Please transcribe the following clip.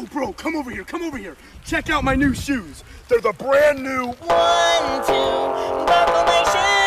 Yo, bro, come over here, come over here. Check out my new shoes. They're the brand new 1, 2, buckle my shoes.